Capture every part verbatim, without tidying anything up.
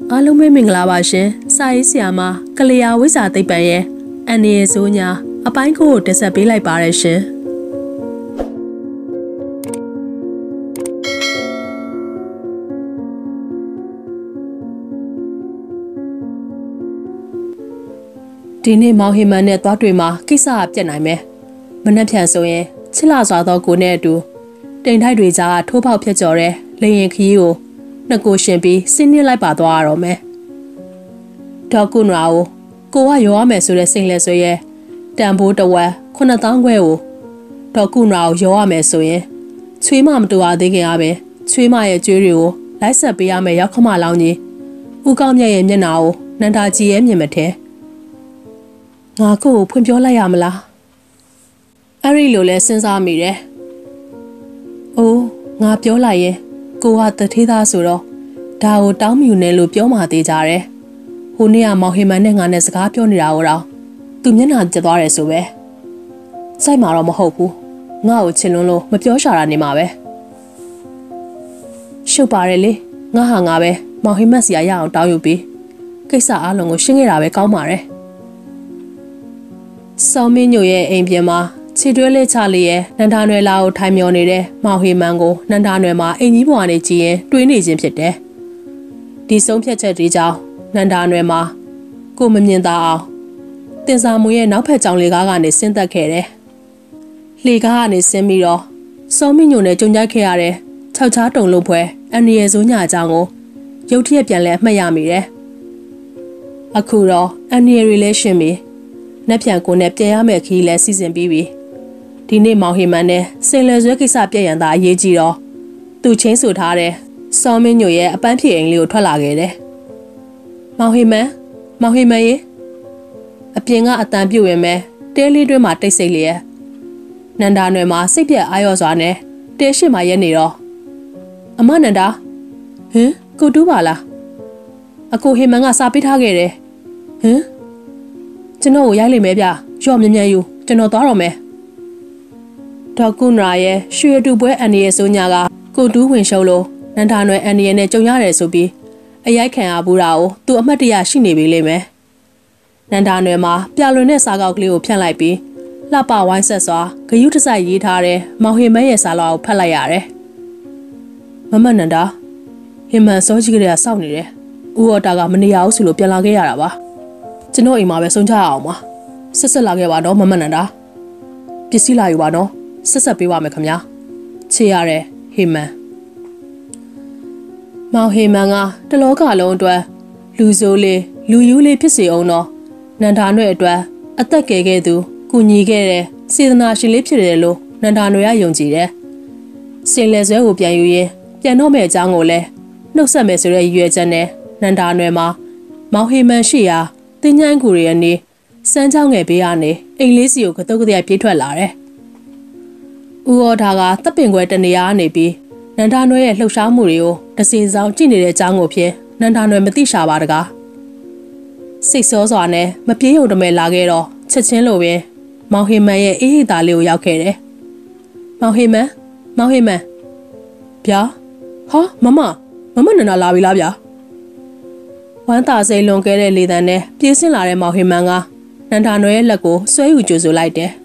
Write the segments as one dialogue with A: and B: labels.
A: အားလုံးပဲမင်္ဂလာပါရှင်စာရေးဆရာမကလျာဝိဇာသိပ္ပံရဲ့အန်နီရဲ့ဆိုးညာအပိုင်းကိုတက်ဆက်ပေးလိုက်ပါရရှင်ဒီနေ့မောင်ဟီမန်နဲ့သွားတွေ့မှာကိစ္စအပြတ်နိုင်မယ်မနှက်ဖြန်ဆိုရင်ချစ်လာစွာသောကိုနဲ့အတူတိမ်ထိုက်တွေကြားထိုးပေါက်ဖြတ်ကျော်တဲ့လေရင်ခီးကိုနှစ်ကိုရှင်ပြီးဆင်းနှင်းလိုက်ပါသွားရတော့မယ်ဒေါက်ကုနရာကိုကိုကရောရမယ်ဆိုတဲ့စိတ်လဲဆွဲရဲတန်ဖိုးတဝက်ခုနှစ်သောင်းခွဲကိုဒေါက်ကုနရာကိုရောရမယ်ဆိုရင်ချွေးမမတူရသေးခင်အပဲချွေးမရဲ့ကြွေးတွေကိုလိုက်ဆက်ပေးရမယ်ရောက်ခမလောင်းကြီးဦးကောင်းမြတ်ရဲ့မျက်နှာကိုနန္ဒာကြည်ရဲ့မြင်မထဲငါကိုကိုဖွင့်ပြောလိုက်ရမလားအဲ့ဒီလိုလဲစဉ်းစားမိတယ်။အိုးငါပြောလိုက်ရင်ကိုကတထေးသားဆိုတော့ဒါကိုတောင်းမြူနေလို့ပြောမှသေးကြတယ်။ဟိုနေ့ကမောင်ဟီမန်နဲ့ငါနဲ့စကားပြောနေတာကိုတော့သူမျက်နှာကျသွားတယ်ဆိုပဲ။စိုက်မှာတော့မဟုတ်ဘူး။ငါ့ကိုချင်လွန်းလို့မပြောရှာတာနေမှာပဲ။ရှုပ်ပါတယ်လေ။ငါဟာငါပဲမောင်ဟီမန်စီရရအောင်တောင်းယူပြီးကိစ္စအလုံးကိုရှင်းခဲ့တာပဲကောင်းပါတယ်။စောင်းမင်းညိုရဲ့အိမ်ပြင်မှာခြေတွဲလေးချလေးရဲ့နန္ဒာနွယ်လာကိုထိုင်မျောနေတဲ့မောင်ဟီမန်ကိုနန္ဒာနွယ်မှာအိမ်ကြီးပေါ်ကနေကြည့်ရင်တွေးနေခြင်းဖြစ်တယ်။ဒီဆုံးဖြတ်ချက်တွေကြောင့်နန္ဒာနွယ်မှာကိုမမြင်သာအောင်တင်စာမူရဲ့နောက်ဖက်ကြောင်လေးကားကနေဆင်းသက်ခဲ့တယ်။လေကားကနေဆင်းပြီးတော့စောင်းမင်းညိုနဲ့ကြုံကြိုက်ခဲ့ရတဲ့ခြောက်ချားတုံလို့ဖွဲအန်ရီရဲ့ဇိုးညာအကြောင်းကိုရုတ်တရက်ပြန်လဲအမှတ်ရမိတယ်။အခုတော့အန်ရီရဲ့ relation ပြီးနှက်ပြန်ကိုနဲ့ပြန်ရမယ့်ခီးလဲစီစဉ်ပြီးပြီဒီနေ့မောင်ဟီမန်နဲ့စင်လယ်ဆွဲကိစ္စပြည့်ရန်သာအရေးကြီးတော့သူချင်းဆိုထားတဲ့စောင်းမင်းညိုရဲ့အပန်းဖြေအိမ်လေးကိုထွက်လာခဲ့တယ်မောင်ဟီမန်မောင်ဟီမန်ရေအပြင်ကအတန်ပြုတ်ဝင်မဲ့တဲလေးတွင်းမှာတိတ်ဆိတ်လျက်နန္ဒာနွယ်မှာစိတ်ပြက်အာရော့စွာနဲ့တဲရှိမှရက်နေတော့အမနန္ဒာဟင်ကိုတူးပါလားအကိုဟီမန်ကစာပေးထားခဲ့တယ်ဟင်ကျွန်တော်ကိုရိုက်လိမ့်မယ်ဗျရော့မြ мян ယူကျွန်တော်သွားတော့မယ်ဒေါက်ကုနရာရဲ့ရွှေတူပွဲအန်ဒီရဲ့ဆိုညာကကိုတူးဝင်ရှုံးလို့နန္ဒာနွယ်အန်ဒီရဲ့နဲ့ကြုံရတယ်ဆိုပြီးအရိုက်ခံရဘူးတာကိုသူအမှတ်တရရှိနေပြီလိမ့်မယ်နန္ဒာနွယ်မှာပြလွင်တဲ့စာကောက်ကလေးကိုဖြန့်လိုက်ပြီးလှပဝိုင်းဆက်စွာဂယုတစိုက်ရေးထားတဲ့မောင်ဟီမန်ရဲ့စာလွှာကိုဖတ်လိုက်ရတယ်မမနန္ဒာဟီမန်စောကြီးကလေးကစောင့်နေတယ်ဦးအော်တာကမနေရဘူးဆိုလို့ပြန်လာခဲ့ရတာပါကျွန်တော်အိမ်မှာပဲဆုံးချရအောင်ပါဆက်ဆက်လာခဲ့ပါတော့မမနန္ဒာပစ္စည်းလာယူပါနော်ဆက်ဆက်ပေးပါမယ်ခင်ဗျာချေရတယ်ဟီမန်မောင်ဟီမန်ကတလောကလုံးအတွက်လူဆိုးလေးလူယူလေးဖြစ်စေအောင်တော့နန္ဒာနွဲ့အတွက်အသက်ကယ်ခဲ့သူကူညီခဲ့တဲ့စေတနာရှင်လေးဖြစ်တယ်လို့နန္ဒာနွဲ့ကယုံကြည်တယ်စင်လက်ဆွဲကိုပြန်ယူရင်ပြန်တော့မဲ့အကြောင်းကိုလည်းနှုတ်ဆက်မယ်ဆိုတဲ့ရည်ရွယ်ချက်နဲ့နန္ဒာနွယ်မှာမောင်ဟီမန်ရှိရာတင်းញိုင်းကူရဲ့နေစမ်းချောင်းငယ်ပေးရနေအိမ်လေးစီကိုကတုတ်ကတည်းကပြေးထွက်လာတယ်။ဦးအော်ဒါကတပ်ပင်ခွဲတနေရာနေပြီးနန္ဒာနွယ်ရဲ့လှုပ်ရှားမှုတွေကိုတစင်ဆောင်ကြည့်နေတဲ့အကြောင်းကိုဖြင့်နန္ဒာနွယ်မသိရှာပါတကား။စိတ်စောစွာနဲ့မပြေးရုံတမဲလာခဲ့တော့ချက်ချင်းလိုပင်မောင်ဟီမန်ရဲ့အေးဟိတာလေးကိုရောက်ခဲ့တယ်။မောင်ဟီမန်မောင်ဟီမန်ဗျာဟာမမမမနန္ဒာလာပြီလားဗျာဝမ်းသာစိတ်လွန်ခဲ့တဲ့လေတံနဲ့ပြေးဆင်းလာတဲ့မောင်ဟီမန်ကနန္ဒာနွယ်ရဲ့လက်ကိုဆွဲယူကြိုဆိုလိုက်တယ်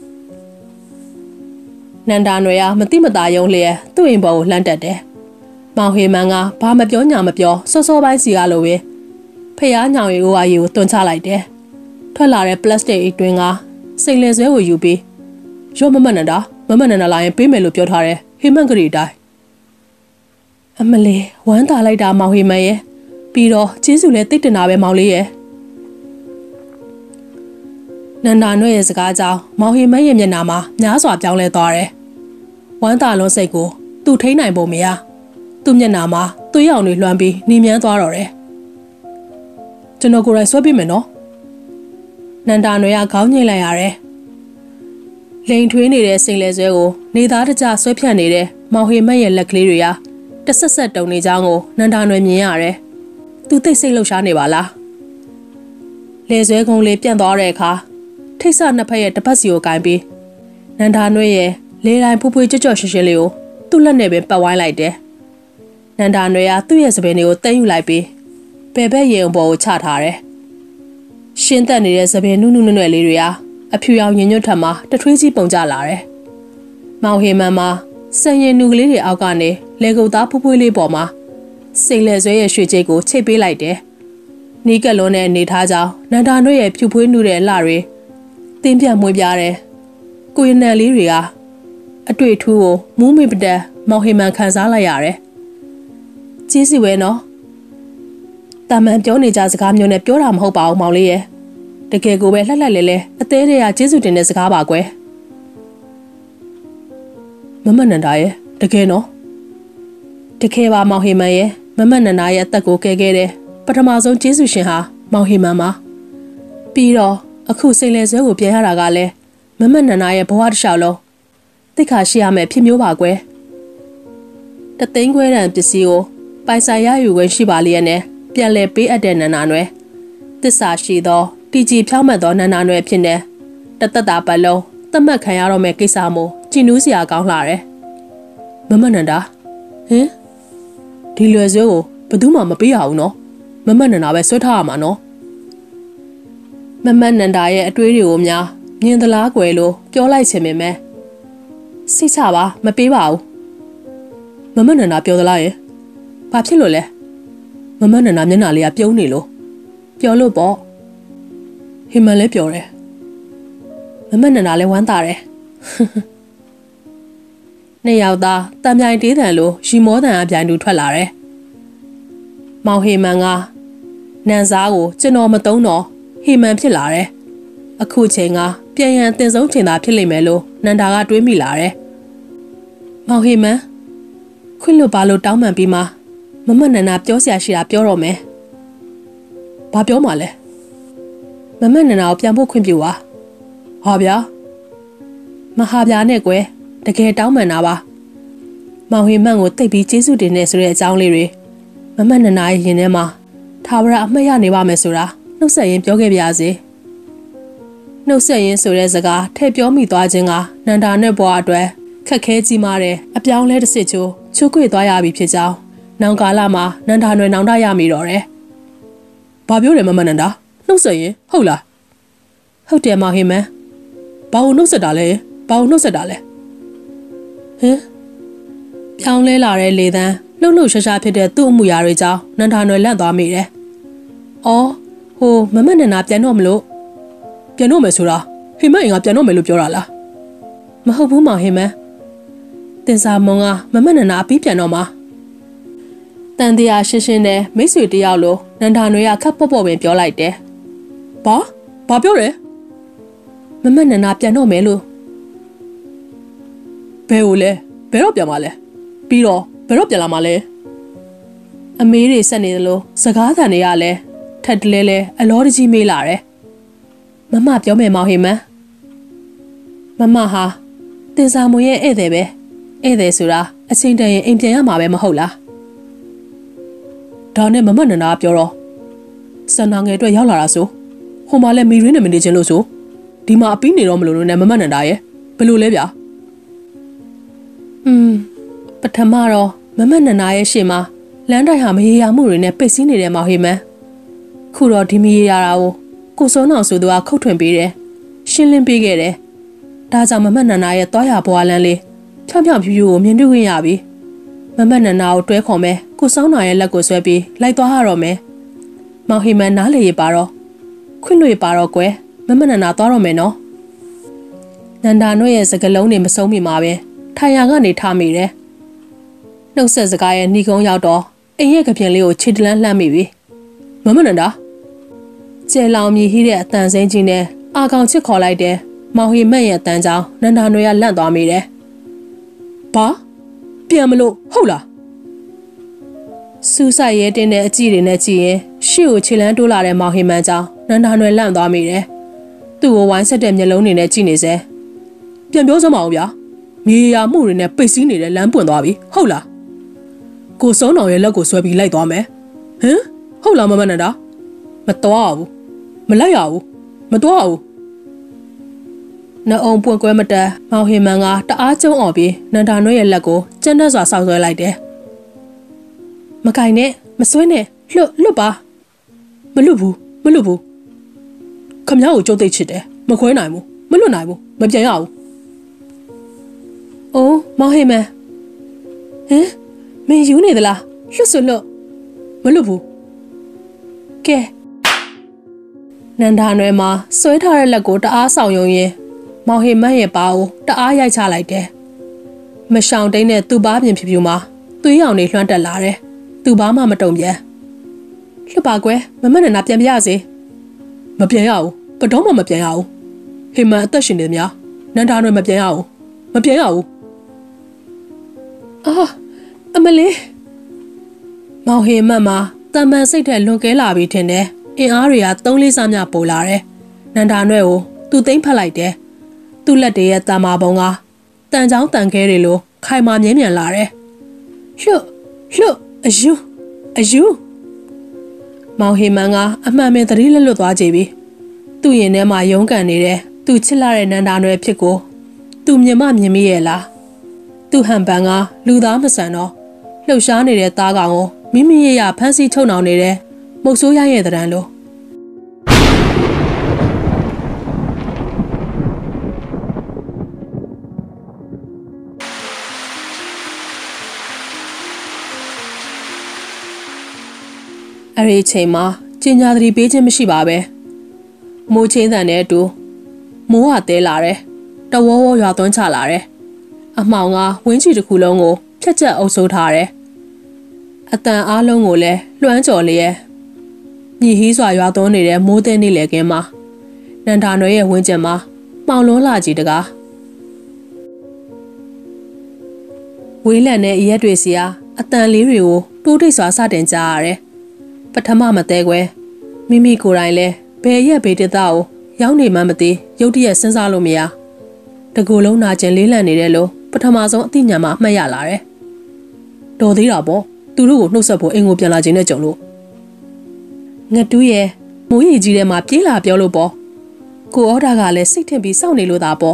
A: နန္ဒာနွယ်ကမတိမတာယုံလျက်သူ့အိမ်ပေါ်ကိုလှမ်းတက်တယ်မောင်ဟီမန်ကဘာမပြောညာမပြောစောစောပိုင်းစီကလိုပဲဖျားညောင်ရီအိုအာရီကိုတွန်းချလိုက်တယ်ထွက်လာတဲ့ပလတ်စတစ်အိတ်တွင်းကစိတ်လည်ဆွဲကိုယူပြီးရော့မမနန္ဒာမမနန္ဒာလာရင်ပေးမယ်လို့ပြောထားတယ်ဟီမန်ကလေးတိုင်းအမလေးဝမ်းသာလိုက်တာမောင်ဟီမန်ရဲ့ပြီးတော့ကျေးဇူးလည်းတိတ်တင်တာပဲမောင်လေးရဲ့နန္ဒာနွဲ့ရဲ့စကားကြောင့်မောင်ဟီမန်ရဲ့မျက်နှာမှာများစွာပြောင်းလဲသွားတယ်ဝမ်းသာလုံးစိတ်ကိုသူ့ထိန်းနိုင်ပုံမရသူ့မျက်နှာမှာသွေးရောင်တွေလွှမ်းပြီးနှီးမြန်းသွားတော့တယ်ကျွန်တော်ကိုယ်တိုင်ဆွဲပေးမယ်နော်နန္ဒာနွဲ့ကခေါင်းညှိလိုက်ရတယ်လိန်ထွေးနေတဲ့စိန်လဲဆွဲကိုနေသားတကြဆွဲဖြတ်နေတဲ့မောင်ဟီမန်ရဲ့လက်ကလေးတွေကတဆက်ဆက်တုံနေကြောင်းကိုနန္ဒာနွဲ့မြင်ရတယ်သူသိစိတ်လှုပ်ရှားနေပါလားလေဆွဲကုန်းလေးပြန့်သွားတဲ့အခါထိတ်ဆနှစ်ဖက်ရဲ့တပတ်စီကိုကင်ပြီးနန္ဒာနွဲ့ရဲ့လေတိုင်းဖူးဖွေးကြွကြွရှင်းရှင်းလေးကိုသူ့လက်နဲ့ပဲပတ်ဝိုင်းလိုက်တယ်နန္ဒာနွယ်ကသူ့ရဲ့စပင်းတွေကိုတင်းယူလိုက်ပြီးဘယ်ဘက်ရင်ပေါ်ကိုချထားတယ်။ရှင်းသက်နေတဲ့သပင်နုနုနွဲ့နွဲ့လေးတွေဟာအဖြူရောင်ညင်ညွတ်ထက်မှာတထွေးကြီးပုံကျလာတယ်။မောင်ဟေမန်မှာစံရင်နူကလေးတွေအောက်ကနေလေကုတ်သားဖွဖွလေးပေါ်မှာစိတ်လက်ဆွဲရဲ့ရွှေကြိတ်ကိုချိတ်ပေးလိုက်တယ်။နီးကက်လုံးနဲ့နေထားကြောင်းနန္ဒာနွဲ့ရဲ့ဖြူဖွေးနူတဲ့အလှတွေတင်းပြတ်မွေးပြားတယ်။ကိုရနံလေးတွေကအတွေ့အထူးကိုမူးမိပတက်မောင်ဟေမန်ခံစားလိုက်ရတယ်။ကျေးဇူးပဲနော်။တာမန်ပြောနေကြစကားမျိုးနဲ့ပြောတာမဟုတ်ပါဘူးမောင်လေးရဲ့။တကယ်ကိုပဲလှက်လှက်လဲလဲအသေးတွေကကျေးဇူးတင်တဲ့စကားပါကွယ်။မမနန္ဒာရဲ့တကယ်နော်။တကယ်ပါမောင်ဟေမန်ရဲ့မမနန္ဒာရဲ့အသက်ကိုကယ်ခဲ့တဲ့ပထမဆုံးကျေးဇူးရှင်ဟာမောင်ဟေမန်ပါ။ပြီးတော့အခုစိန်လဲဆွဲကိုပြန်ရတာကလည်းမမနန္ဒာရဲ့ဘဝတစ်လျှောက်လုံးသိခါရှိရမယ်ဖြစ်မျိုးပါကွယ်။တသိန်းခွဲတန်ပစ္စည်းကိုပိုင်ဆိုင်ရယူခွင့်ရှိပါလျက်နဲ့ပြန်လဲပေးအပ်တဲ့နန္ဒာနွယ်သစ္စာရှိသောတီကြည်ဖြောင်းမှတ်သောနန္ဒာနွယ်ဖြစ်နေတသက်တာပတ်လုံးသတ်မှတ်ခံရတော့မယ့်ကိစ္စမျိုးကြည်နူးစရာကောင်းလာတယ်။မမနန္ဒာဟင်ဒီလွယ်ဆွဲကိုဘယ်သူမှမပေးရဘူးနော်။မမနန္ဒာပဲဆွဲထားရမှာနော်။မမနန္ဒာရဲ့အတွေးတွေကိုများမြင်သလားကွယ်လို့ပြောလိုက်ချင်ပေမဲ့စိတ်ချပါမပေးပါဘူး။မမနန္ဒာပြောသလားရဲ့။ဘာဖြစ်လို့လဲ။မမနန္ဒာမျက်နှာလေးကပြုံးနေလို့ပြောလို့ပေါ့ဟေမန်လည်းပြောတယ်မမနန္ဒာလည်းဝမ်းသာတယ်နှစ်ယောက်သားတံပြိုင်တေးတန်လို့ရီမောတန်အပြိုင်တူထွက်လာတယ်မောင်ဟေမန်ကနန်စားကိုကျွန်တော်မသုံးတော့ဟေမန်ဖြစ်လာတယ်အခုချိန်ကပြန်ရန်တင်ဆုံးချိန်သာဖြစ်လိမ့်မယ်လို့နန္ဒာကတွေးမိလာတယ်မောင်ဟေမန်ခွင့်လို့ပါလို့တောင်းပန်ပြီးမှမမနန္ဒာပြောစရာရှိတာပြောတော့မယ်ဘာပြောမှလဲမမနန္ဒာကိုပြန်ဖို့ခွင့်ပြုပါဟာဗျာမဟာဗျာနဲ့ကွယ်တကယ်တောင်းပန်တာပါမောင်ဟေမန်ကိုတိတ်ပြီးကျေးဇူးတင်နေဆိုတဲ့အကြောင်းလေးတွေမမနန္ဒာရဲ့ရင်ထဲမှာထာဝရအမှတ်ရနေပါမယ်ဆိုတာနှုတ်ဆက်ရင်းပြောခဲ့ပါရစေနှုတ်ဆက်ရင်းဆိုတဲ့စကားထည့်ပြောမိသွားခြင်းကနန္ဒာနဲ့ဘွားအတွက်ခက်ခဲကြီးမားတဲ့အပြောင်းလဲတစ်စစ်ချိုးချိုးကွေ့သွားရပြီဖြစ်ကြောင်းနောင်ကာလမှာနန္ဒာနွယ်နောင်တရမိတော့တယ်ဘာပြောတယ်မမနန္ဒာနှုတ်ဆက်ရင်ဟုတ်လားဟုတ်တယ်မောင်ဟေမန်ဘာလို့နှုတ်ဆက်တာလဲဘာလို့နှုတ်ဆက်တာလဲဟင်ပြောင်းလဲလာတဲ့လေသန်းလှုပ်လှုပ်ရှားရှားဖြစ်တဲ့သူ့အမှုရာတွေကြောင့်နန္ဒာနွယ်လန့်သွားမိတယ်အော်ဟိုမမနန္ဒာပြန်တော့မလို့ပြန်တော့မယ်ဆိုတာဟေမန်အင်ကပြန်တော့မယ်လို့ပြောတာလားမဟုတ်ဘူးမောင်ဟေမန်တင်စာမုံကမမနန္ဒာအပြီးပြန်တော့မှာတန်တရားရှင်းရှင်းနဲ့မိတ်ဆွေတယောက်လိုနန္ဒာနွယ်ကခက်ပေါ့ပေါ့ပင်ပြောလိုက်တယ်။ဘာဘာပြောတယ်။မမနန္ဒာပြန်တော့မယ်လို့ဘယ်ကိုလဲဘယ်တော့ပြန်မှာလဲပြီးတော့ဘယ်တော့ပြန်လာမှာလဲအမေးတွေဆက်နေသလိုစကားသံတွေကလည်းထက်တလဲလဲအလောတကြီးမေးလာတယ်။မမပြောမယ်မောင်ဟေမန်မမဟာတင်စာမွေရဲ့ဧည့်သည်ပဲဧည့်သည်ဆိုတာအချိန်တန်ရင်အိမ်ပြန်ရမှာပဲမဟုတ်လားဒါနဲ့မမနန္ဒာပြောတော့စန္ဒာငယ်အတွက်ရောက်လာတာဆိုဟိုမှာလည်းမီရင်းနဲ့မနေချင်းလို့ဆိုဒီမှာအပီးနေတော့မလို့လို့နဲ့မမနန္ဒာရဲ့ဘယ်လိုလဲဗျာอืมပထမတော့မမနန္ဒာရဲ့ရှေ့မှာလမ်းတိုင်းဟာမရေရာမှုတွေနဲ့ပိတ်စီးနေတဲ့မောင်ဟေမန်ခုတော့ဒီမရေရာတာကိုကိုစုံအောင်ဆိုသူကခုတ်ထွင်ပေးတယ်ရှင်းလင်းပေးခဲ့တယ်ဒါကြောင့်မမနန္ဒာရဲ့တွားရဘွားလန်းလေးဖြောင်းဖြောင်းဖြူဖြူကိုမြင်တွေ့ခွင့်ရပြီမမနန္ဒာကိုတွဲခေါ်မယ်ကိုစောင်းနာရဲ့လက်ကိုဆွဲပြီးလိုက်သွားရတော့မယ်မောင်ဟေမန်နားလေရပါတော့ခွင့်လို့ရပါတော့ကွယ်မမနန္ဒာသွားတော့မယ်နော်နန္ဒာနွဲ့ရဲ့စကလုံးတွေမဆုံးမိမှာပဲထိုင်ရကနေထားမိတယ်နှုတ်ဆက်စကားရဲ့နှီးကုန်းရောက်တော့အိမ်ရဲ့ကပြင်လေးကိုခြေတလန်းလှမ်းမိပြီမမနန္ဒာကျဲလောင်မြည်ဟိတဲ့အတန်စိမ့်ကြီးနဲ့အာကောင်ချစ်ခေါ်လိုက်တယ်မောင်ဟေမန်ရဲ့အတန်ကြောင့်နန္ဒာနွဲ့ကလန့်သွားမိတယ်ဘာပြန်မလို့ဟုတ်လားစူးစိုက်ရဲတင်းတဲ့အကြည့်တွေနဲ့ကြည့်ရင်ရှေ့ကိုခြေလန်းတိုးလာတဲ့မောင်ဟေမန်ကြောင့်နန္ဒာနွယ်လန့်သွားမိတယ်သူ့ကိုဝိုင်းဆက်တဲ့မျက်လုံးတွေနဲ့ကြည့်နေစေပြန်ပြောစမ်းပါဦးဗျာမြေယာမှုတွေနဲ့ပိတ်စည်းနေတဲ့လမ်းပွင့်သွားပြီဟုတ်လားကိုစုံတော်ရဲ့လက်ကိုဆွဲပြီးလိုက်သွားမယ်ဟမ်ဟုတ်လားမမနန္ဒာမတော်ဘူးမလိုက်ရဘူးမတော်ဘူးနှအုံပွင့်ကွဲမတက်မောင်ဟေမန်ကတအားကျုံအောင်ပြီးနန္ဒာနွဲ့ရဲ့လက်ကိုကျန်းတက်စွာဆောက်ဆွဲလိုက်တယ်မကင်နဲ့မဆွဲနဲ့လွတ်လွတ်ပါမလွတ်ဘူးမလွတ်ဘူးခမ ्या ကိုကြုတ်သိချစ်တယ်မခွဲနိုင်ဘူးမလွတ်နိုင်ဘူးမပြန်ရဘူးအိုးမောင်ဟေမန်ဟင်မင်းယူနေသလားလွတ်ဆိုလွတ်မလွတ်ဘူးကဲနန္ဒာနွယ်မှာဆွဲထားတဲ့လက်ကိုတအားဆောင်ယုံရင်မောင်ဟေမန်ရဲ့ပါကိုတအားရိုက်ချလိုက်တယ်မရှောင်တိန်တဲ့သူ့ဘာပြင်ဖြူဖြူမှာသွေးရောင်တွေလွှမ်းတက်လာတယ်သူ့ဘာမှမတုံပြန်လွတ်ပါကွယ်မမနဲ့နာပြန်ပြရစေမပြန်ရဘူးဘတော်မှမပြန်ရဘူးဟေမန်အသက်ရှင်နေများနန္ဒာနွယ်မပြန်ရဘူးမပြန်ရဘူးအာအမလေးမောင်ဟေမန်မှာတမန်စိတ်ထက်လွန်ကဲလာပြီထင်တယ်အင်အားတွေကသုံးလေးစားမြပိုလာတယ်နန္ဒာနွယ်ကိုသူသိမ့်ဖက်လိုက်တယ်သူ့လက်တွေရဲ့တမာပုံကတန်ချောင်းတန်ခဲတွေလိုခိုင်မာမြဲမြံလာတယ်လွတ်လွတ်အယူအယူမောင်ဟေမန်ကအမှန်ပဲသတိလက်လွတ်သွားကြပြီသူ့ရင်ထဲမှာရုန်းကန်နေတယ်သူချစ်လာတဲ့နန္ဒာနွယ်ဖြစ်ကိုသူမြင်မမြင်မိရဲ့လားသူ့ဟန်ပန်ကလူသားမဆန်တော့လှုပ်ရှားနေတဲ့သားကောင်ကိုမိမိရဲ့ရဖမ်းဆီးချုပ်နှောင်နေတဲ့မုတ်ဆိုးရရဲ့တရံလို့အဲ့ဒီအချိန်မှာကျင်ညာသတိပေးခြင်းမရှိပါပဲမိုးချင်းတန်တဲ့အတူမိုးကတဲလာတယ်တဝေါဝေါရွာသွန်းချလာတယ်အမှောင်ကဝင်းချီတစ်ခုလုံးကိုဖြတ်ချက်အုပ်စိုးထားတယ်အတန်အားလုံးကိုလည်းလွှမ်းကြော်လျက်ညီဟီးစွာရွာသွန်းနေတဲ့မိုးသည်နေလေကင်းမှာနန္ဒာနွယ်ရဲ့ဝင်းကျင်မှာမှောင်လုံးလာကြီးတကားဝေးလံတဲ့ရက်တွေစီအားအတန်လေးတွေကိုတိုးတိတ်စွာစတင်ကြရတယ်ပထမမသေးခွဲမိမိကိုယ်တိုင်လဲဘယ်ရက်ဘေးတသားကိုရောက်နေမှမသိရုတ်တရက်စဉ်းစားလို့မရတကူလုံးနာကျင်လေးလံနေတယ်လို့ပထမဆုံးအသိဉာဏ်မှာအမှတ်ရလာတယ်တော်သေးတာပေါ့သူတို့ကိုနှုတ်ဆက်ဖို့အိမ်ကိုပြန်လာခြင်းနဲ့ကြုံလို့ငတူးရဲ့မိုးရီကြီးထဲမှာပြေးလာပြောလို့ပေါ့ကိုဩဒါကလည်းစိတ်ထင်ပြီးစောင့်နေလို့သာပေါ့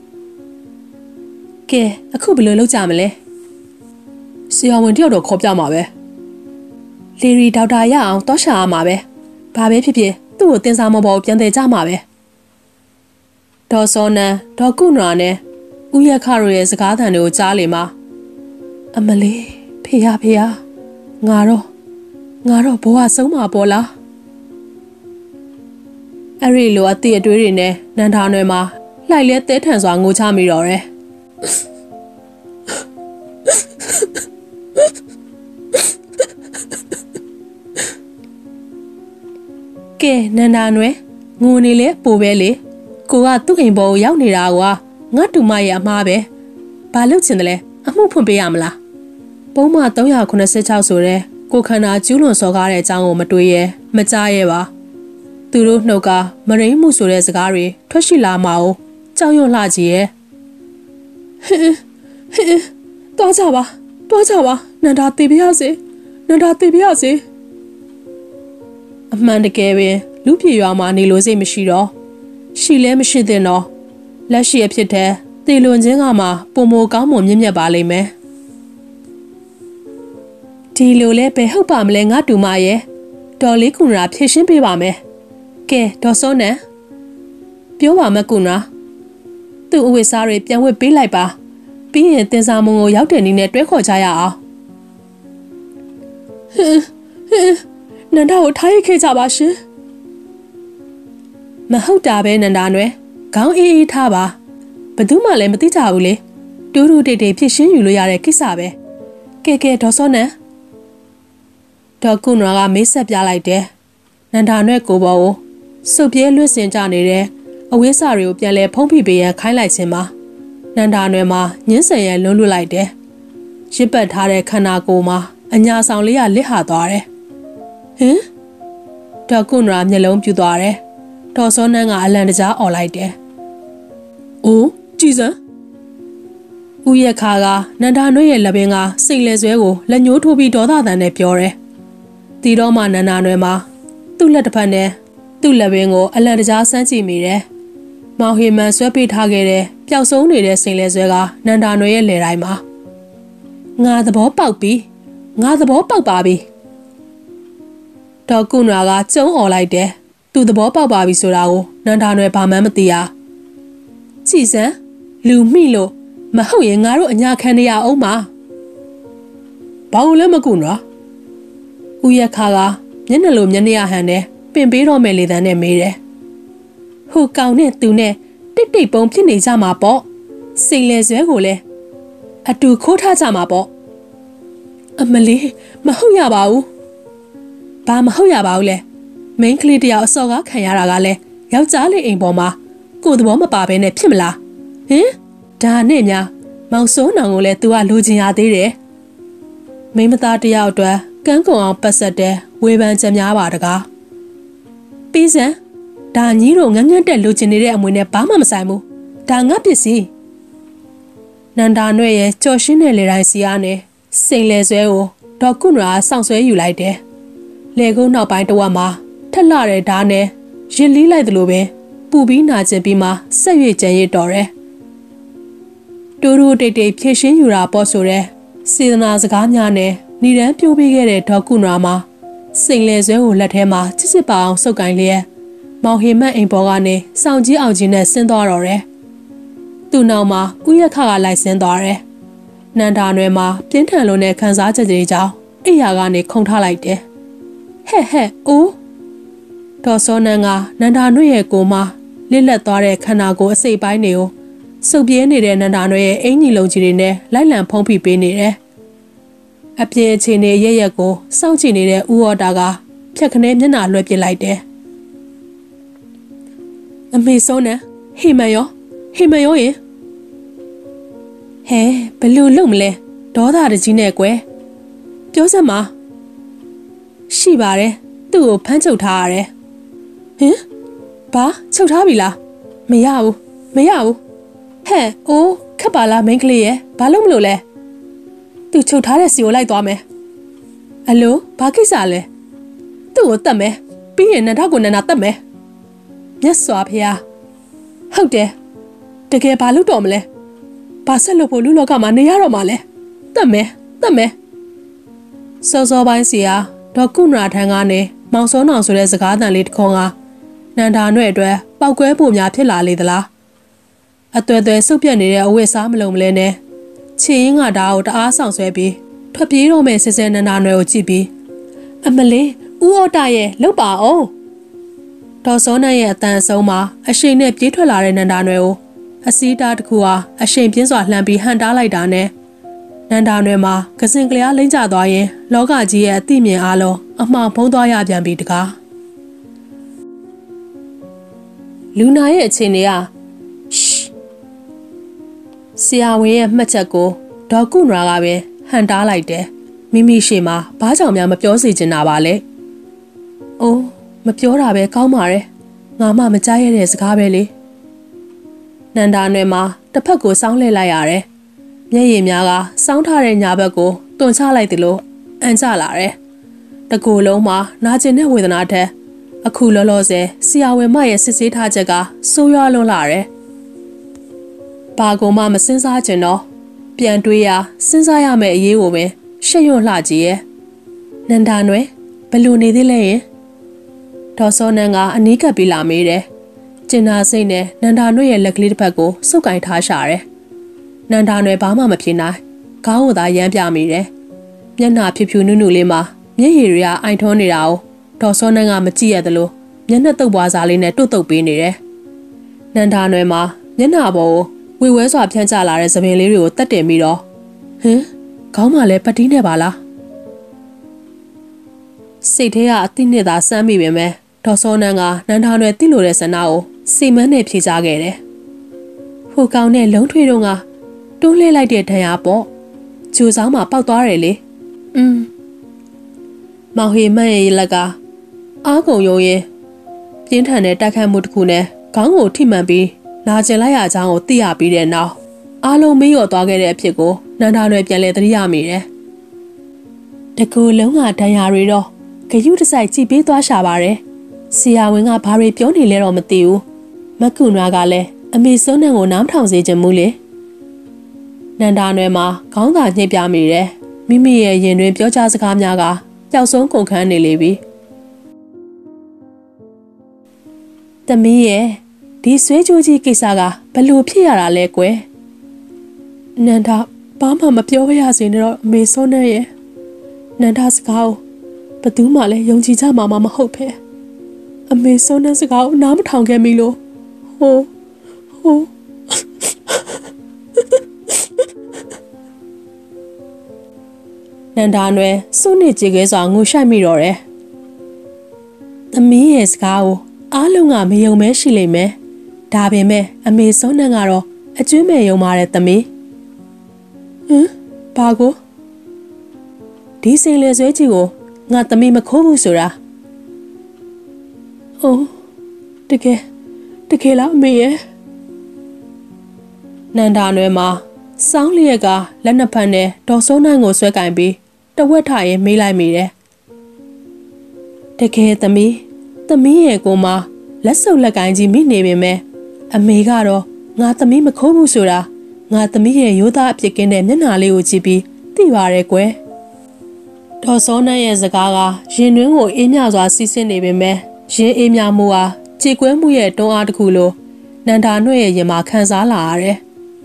A: ကဲအခုဘယ်လိုလုပ်ကြမလဲဆရာဝန်တယောက်တော့ခေါ်ပြမှာပဲလေရီဒေါက်တာရအောင်တောရှာရမှာပဲဘာပဲဖြစ်ဖြစ်သူ့ကိုတင်စားမပေါ်ပြန်သေးကြမှာပဲဒေါ်စောနန်ဒေါ်ကုနရာနဲ့ဦးရခတို့ရဲ့စကားသံတွေကိုကြားလေမှာအမလေးဖေရဖေရငါတော့ငါတော့ဘဝဆုံးမှာပေါ်လားအဲ့ဒီလိုအသေးအတွေးတွေနဲ့နန္ဒာနွယ်မှာလှိုက်လဲတဲထန်စွာငိုချမိတော့တယ်ကဲနန္ဒာနွယ်ငိုနေလေပိုပဲလေကိုကသူ့အိမ်ပေါ်ကိုရောက်နေတာကွာငါတူမရဲ့အမားပဲဘာလုပ်ချင်တယ်လဲအမှုဖွင့်ပေးရမလားပုံမှန်သုံးရာခုနှစ်ဆယ့်ခြောက်ဆိုတဲ့ကိုခန္ဓာကျူးလွန်စော်ကားတဲ့အကြောင်းကိုမတွေးရဲမကြားရဲပါသူတို့နှုတ်ကမရင်းမှုဆိုတဲ့စကားတွေထွက်ရှိလာမအောင်ကြောက်ရွံ့လှကြီးရဲ့ဟင်းဟင်းတွားကြပါတွားကြပါနန္ဒာတေပြရစေနန္ဒာတေပြရစေအမှန်တကယ်ပင်လူပြေရွာမှာနေလို့စိတ်မရှိတော့ရှိလဲမရှိသင့်တော့လက်ရှိအဖြစ်တဲ့တေလွန်ခြင်းကမှပုံမိုကောင်းမွန်မြင့်မြတ်ပါလိမ့်မယ်ဒီလိုလဲဘယ်ဟုတ်ပါမလဲငါတူမရဲ့ဒေါ်လေးကုနာဖြည့်ရှင်းပေးပါမယ်ကဲဒေါ်စောနန်ပြောပါမကုနာသူ့အဝတ်စားတွေပြန်ဝတ်ပေးလိုက်ပါပြီးရင်တင်စာမုံကိုရောက်တဲ့နည်းနဲ့တွဲခေါ်ကြရအောင်ဟင်းဟင်းနန္ဒာကိုထားရခဲ့ကြပါရှင်မဟုတ်တာပဲနန္ဒာနွယ်ခေါင်းအေးအေးထားပါဘယ်သူမှလည်းမသိကြဘူးလေတူတူတိတ်တိတ်ဖြစ်ရှင်းယူလို့ရတဲ့ကိစ္စပဲကဲကဲဒေါ်စောနန်ဒေါ်ကုနရာကမေးဆက်ပြလိုက်တယ်နန္ဒာနွယ်ကိုပေါ်ကိုစုပ်ပြဲလွတ်စင်ကြနေတဲ့အဝိစာတွေကိုပြန်လဲဖုံးဖိပေးရန်ခိုင်းလိုက်ခြင်းမှာနန္ဒာနွယ်မှာညှင်းဆန်ရလွန်းလွတ်လိုက်တယ်ရစ်ပတ်ထားတဲ့ခန္ဓာကိုယ်မှာအညာဆောင်လေးကလစ်ဟာသွားတယ်ဟင်ဒေါ်ကုနရာမျက်လုံးပြူသွားတယ်ဒေါ်စောနန်းကအလံတကြားអော်လိုက်တယ်အိုးကြည်စမ်းဦးရခါကနန္ဒာနွယ်ရဲ့လက်ပင်ကစိတ်လဲဆွဲကိုလက်ညှိုးထိုးပြီးဒေါသတန်နဲ့ပြောတယ်တီတော့မှနန္ဒာနွယ်မှာသူ့လက်တစ်ဖက်နဲ့သူ့လက်ပင်ကိုအလံတကြားဆန်းကြည့်မိတယ်မောင်ဟေမန်ဆွဲပေးထားခဲ့တဲ့ပျောက်ဆုံးနေတဲ့စိတ်လဲဆွဲကနန္ဒာနွယ်ရဲ့လေတိုင်းမှာငါသဘောပေါက်ပြီငါသဘောပေါက်ပါပြီဒေဒေါ်ကုနွာကကျုံអော်လိုက်တယ်သူသဘောပေါက်ပါပြီဆိုတာကိုနန္ဒာနွယ်ဘာမှမသိရကြည်စံလူမိလို့မဟုတ်ရင်ငါတို့အညာခံရအောင်ပါဘာလို့လဲမကုနွာဦးရခါကမျက်နှာလိုမျက်နှာဟန်နဲ့ပင်ပေးတော့မယ်လေတန်းနဲ့မေးတယ်ဟိုကောင်နဲ့သူနဲ့တိတ်တိတ်ပုံဖြစ်နေကြမှာပေါ့စိန်လေဆွဲကိုလည်းအတူခိုးထားကြမှာပေါ့အမလေးမဟုတ်ရပါဘူးဘာမဟုတ်ရပါဘူးလဲမိန်းကလေးတယောက်အစော်ကားခံရတာကလည်းယောက်ျားလေးအိမ်ပေါ်မှာကိုယ်သဘောမပါဘဲနဲ့ဖြစ်မလားဟင်ဒါနဲ့များမောင်စိုးနောင်ကိုလည်း तू ကလိုချင်ရသေးတယ်မိန်းမသားတယောက်အတွက်ကန်းကုံအောင်ပတ်ဆက်တဲ့ဝေဖန်ချက်များပါတကားပြီးစံဒါညီတို့ငန်းငန်းတက်လိုချင်နေတဲ့အမွေနဲ့ဘာမှမဆိုင်ဘူးဒါငါပစ္စည်းနန္ဒာနွဲ့ရဲ့ကြော်ရှင်းတဲ့လေတိုင်းစီအားနဲ့စိန်လေဆွဲကိုဒေါ်ကုနွာစောင့်ဆွဲယူလိုက်တယ်လေကုန်းနောက်ပိုင်းတစ်ဝက်မှာထက်လာတဲ့ဓာတ်နဲ့ရစ်လီးလိုက်သလိုပဲပူပြီးနာကျင်ပြီးမှဆက်ရွေ့ကြံရစ်တော်တယ်တူတူတိတ်တိတ်ဖြည့်ရှင်းယူတာပေါ့ဆိုတဲ့စေတနာစကားများနဲ့ဏိဒန်းပြိုးပေးခဲ့တဲ့ဒေါ်ကုနွာမှာစိန်လေဆွဲကိုလက်ထဲမှာချစ်ချစ်ပါအောင်စုပ်ကိုင်းလျက်မောင်ဟိမတ်အိမ်ပေါ်ကနေစောင့်ကြီးအောင်ကြီးနဲ့ဆင်းသွားတော့တယ်သူ့နောက်မှာဦးရခကလိုက်ဆင်းသွားတယ်နန္ဒာနွယ်မှာပြင်းထန်လွန်းတဲ့ခံစားချက်တွေကြောင့်အိယာကနေခုန်ထားလိုက်တယ်ဟဲ့ဟဲ့အိုးဒေါ်စောနန်းကနန္ဒာနွယ်ရဲ့ကိုမလစ်လက်သွားတဲ့ခန္ဓာကိုယ်အစိပ်ပိုင်းတွေကိုစုပ်ပြင်းနေတဲ့နန္ဒာနွယ်ရဲ့အင်ကြီးလုံးကြီးတွေနဲ့လိုက်လံဖုံးဖိပေးနေတယ်အပြင်းအခြေအနေရရက်ကိုစောင့်ကြည့်နေတဲ့ဦးအော်တာကဖြက်ခနဲမျက်နှာလွှဲပစ်လိုက်တယ်အမေစောနန်းဟိမယောဟိမယောရင်ဟဲဘလူလုံမလဲဒေါသတကြီးနဲ့ကွယ်ပြောစမ်းပါရှိပါတယ်သူ့ကိုဖမ်းချုပ်ထားရတယ်ဟင်ဘာချုပ်ထားပြီလားမရဘူးမရဘူးဟဲ့အိုးခက်ပါလားမိန်းကလေးရဲ့ဘာလို့မလို့လဲသူချုပ်ထားတဲ့စီကိုလိုက်သွားမယ်အလိုဘာကိစ္စလဲသူ့ကိုတတ်မယ်ပြီးရင်နန္ဒကိုနန္ဒတတ်မယ်မြတ်စွာဘုရားဟုတ်တယ်တကယ်ဘာလို့တော်မလဲဘာဆက်လို့ဖို့လူလောကမှာနေရတော့မှာလဲတတ်မယ်တတ်မယ်စောစောပိုင်းစီဟာဒေါ်ကုနရာထံကနေမောင်စောနောင်ဆိုတဲ့စကားသံလေးတစ်ခေါက်နန္ဒာနွဲ့အတွက်ပောက်ကွဲဖို့များဖြစ်လာလေသလားအသွဲသွဲစုပ်ပြတ်နေတဲ့အဝတ်စားမလုံးမလဲနဲ့ချီရင်ကဓာတ်ကိုတအားဆောင်ဆွဲပြီးထွက်ပြေးတော့မဲ့ဆဲဆဲနန္ဒာနွဲ့ကိုကြည့်ပြီးအမလေးဦးအော်တာရဲ့လှုပ်ပါအောင်ဒေါ်စောနန်းရဲ့အတန်အဆုံးမှာအရှိန်နဲ့ပြေးထွက်လာတဲ့နန္ဒာနွယ်ကိုအစည်းတားတစ်ခုဟာအရှိန်ပြင်းစွာလှမ်းပြီးဟန်တားလိုက်တာနဲ့နန္ဒာနွယ်မှာကစင်ကလျားလိမ့်ကျသွားရင်လောကကြီးရဲ့အသိမြင်အားလုံးအမှောင်ဖုံးသွားရပြန်ပြီတကားလူနာရဲ့အခြေအနေကဆရာဝန်ရဲ့မှတ်ချက်ကိုဒေါ်ကုနရာကပဲဟန်တားလိုက်တယ်မိမိရှေ့မှာဘာကြောင့်များမပြောစေချင်တာပါလဲအိုးမပြောတာပဲကောင်းပါတယ်ငါမှမကြားရတဲ့စကားပဲလေနန္ဒာနွယ်မှာတစ်ဖက်ကိုစောင်းလှည့်လိုက်ရတယ်မျက်ရည်များကစောင်းထားတဲ့ညာဘက်ကိုတွန်ချလိုက်သလိုအန်ကျလာတယ်တကူလုံးမှာနာကျင်တဲ့ဝေဒနာထက်အခုလောလောဆယ်ဆရာဝန်မရဲ့စစ်ဆေးထားချက်ကဆိုးရွားလွန်းလာတယ်ဘာကုံမှမစင်စားချင်တော့ပြန်တွေးရစဉ်းစားရမယ့်အရေးကိုပဲရှက်ရွံ့လှကြည့်ရဲ့နန္ဒာနွယ်ဘလို့နေသေးလဲရင်ဒေါ်စောနန်းကအနီးကပ်ပြီးလာမေးတယ်ကျင်နာစိတ်နဲ့နန္ဒာနွဲ့ရဲ့လက်ကလေးတစ်ဖက်ကိုစုပ်ကင်ထားရှာတယ်နန္ဒာနွယ်ဘာမှမဖြစ်နိုင်ခေါင်းကိုသာရမ်းပြမိတယ်မျက်နှာဖြူဖြူနုနုလေးမှာမျက်ရည်တွေကအိုင်ထွန်းနေတာကိုဒေါ်စောနန်းကမကြည့်ရသလိုမျက်နှာတုပ်ပွားစားလေးနဲ့တွတ်တုပ်ပေးနေတယ်နန္ဒာနွယ်မှာမျက်နှာပေါ်ကိုဝေဝဲစွာဖြန့်ချလာတဲ့သပင်လေးတွေကိုတတ်တင်ပြီးတော့ဟင်ခေါင်းမှာလည်းပတ်တီးနေပါလားစိတ်ထဲကအသိနဲ့သာစမ်းမိပေမဲ့ဒေါ်စောနန်းကနန္ဒာနွယ်တိလို့တဲ့ဆန္ဒကိုစိတ်မန်းနဲ့ဖြေချခဲ့တယ်ဟိုကောင်နဲ့လုံးထွေးတော့ကတွန်းလှည့်လိုက်တဲ့ဒဏ်ရာပေါ့ဂျိုဆောင်မှာပေါက်သွားတယ်လေอืมမောင်ဟေမန့်ရဲ့လက်ကအားကုန်ရုံရင်ပြင်းထန်တဲ့တိုက်ခိုက်မှုတစ်ခုနဲ့ခေါင်းကိုထိမှန်ပြီးနာကျင်လိုက်ရကြောင်းကိုသိရပြီးတဲ့နောက်အားလုံးမေးရော်သွားခဲ့တဲ့အဖြစ်ကိုနန္ဒာနွယ်ပြန်လဲသတိရမိတယ်တကူလုံးကဒဏ်ရာတွေတော့ဂယုတစိုက်ကြည့်ပေးသွားရှာပါတယ်ဆရာဝန်ကဘာတွေပြောနေလဲတော့မသိဘူးမကုနွားကလည်းအမေစိုးနန်းကိုနားထောင်စေချင်မှုလေနန္ဒာနွယ်မှာခေါင်းသာညှိပြမိတယ်မိမိရဲ့ရင်တွင်ပြောကြားစကားများကပျောက်ဆုံးကုန်ခန်းနေလေပြီသမီးရဲ့ဒီဆွဲကြိုးကြီးကိစ္စကဘလို့ဖြစ်ရတာလဲကွယ်နန္ဒာဘာမှမပြောရစေနဲ့တော့အမေစောနဲ့ရဲ့နန္ဒာစကားကိုဘသူမှလည်းယုံကြည်ကြမှာမဟုတ်ပဲအမေစောနဲ့စကားကိုနားမထောင်ခဲ့မိလို့ဟိုဟိုနန္ဒာနွယ်စုနေကြည်ခဲစွာငိုရှိုက်မိတော့တယ်သမီးရဲ့စကားကိုအားလုံးကမယုံမဲရှိလိမ့်မယ်ဒါပေမဲ့အမေစောနဲ့ကတော့အကျွမ်းမဲ့ယုံပါတယ်သမီးဟမ်ဘာကိုဒီစင်လေဆွဲကြီးကိုငါသမီးမခိုးဘူးဆိုတာအိုးတကယ်တကယ်လားအမေရဲ့နန္ဒာနွယ်မှာစောင်းလျက်ကလက်နှစ်ဖက်နဲ့ဒေါ်စိုးနိုင်ကိုဆွဲကင်ပြီးတဝက်ထရင်မေးလိုက်မိတယ်တကယ်သမီးသမီးရဲ့ကိုမလက်စုပ်လက်ကင်ကြီးမိနေပေမဲ့အမေကတော့ငါသမီးမခိုးဘူးဆိုတာငါသမီးရဲ့ရိုးသားအပြစ်ကင်းတဲ့မျက်နှာလေးကိုကြည့်ပြီးသိပါတယ်ကွယ်ဒေါ်စောနန်းရဲ့စကားကရင်တွင်းကိုအေးမြစွာစီးဆင်းနေပေမဲ့ရင်အေးမြမှုဟာကြေကွဲမှုရဲ့တွန်းအားတစ်ခုလိုနန္ဒာနှွဲ့ရဲ့ရင်မှာခံစားလာရတယ်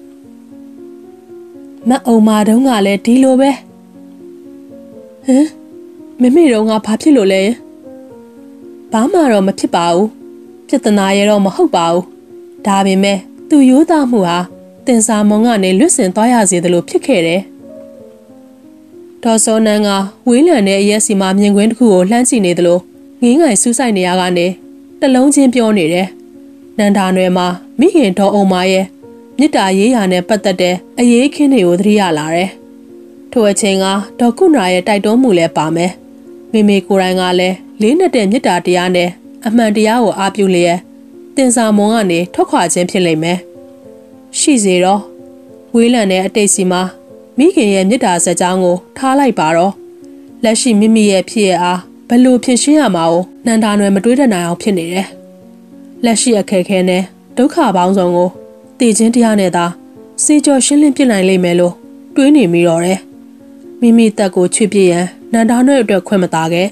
A: မအုံမာတုံးကလည်းဒီလိုပဲဟမ်မမေတုံးကဘာဖြစ်လို့လဲဘာမှတော့မဖြစ်ပါဘူးပြဿနာရတော့မဟုတ်ပါဘူးဒါပေမဲ့သူရိုးသားမှုဟာတင်စာမုံကနေလွတ်စင်သွားရစေသလိုဖြစ်ခဲ့တယ်ဒေါ်စောနန်းကဝေးလံတဲ့အရက်စီမှာမြင်ကွင်းတစ်ခုကိုလှမ်းကြည့်နေသလိုငင်းငိုင်စူးစိုက်နေရကနေတလုံးချင်းပြောနေတယ်နန္ဒာနွယ်မှာမိခင်ဒေါ်အုံမာရဲ့မြစ်တာရေးရာနဲ့ပတ်သက်တဲ့အရေးခင်းတွေကိုသတိရလာတယ်ထိုအချိန်ကဒေါ်ကုနာရဲ့တိုက်တွန်းမှုလည်းပါမယ်မိမိကိုယ်တိုင်ကလည်းလေးနက်တဲ့မြစ်တာတရားနဲ့အမှန်တရားကိုအားပြုလျက်တင်စာမုံကနေထွက်ခွာခြင်းဖြစ်လိမ့်မယ်ရှိစေတော့ဝေးလံတဲ့အတိတ်စီမှာမိခင်ရဲ့မြစ်တာစကြောင်းကိုထားလိုက်ပါတော့လက်ရှိမိမိရဲ့ဖြစ်ရအားဘလို့ဖြစ်ရှင်းရမှာကိုနန္ဒာနွယ်မတွေးတတ်နိုင်အောင်ဖြစ်နေတယ်လက်ရှိအခက်ခဲနဲ့ဒုက္ခပေါင်းစုံကိုတည်ခြင်းတရားနဲ့သာစေကျော်ရှင်းလင်းပြနိုင်လိမ့်မယ်လို့တွေးနေမိတော့တယ်မိမိတက်ကိုချွေပြရန်နန္ဒာနွယ်အတွက်ခွင့်မသားခဲ့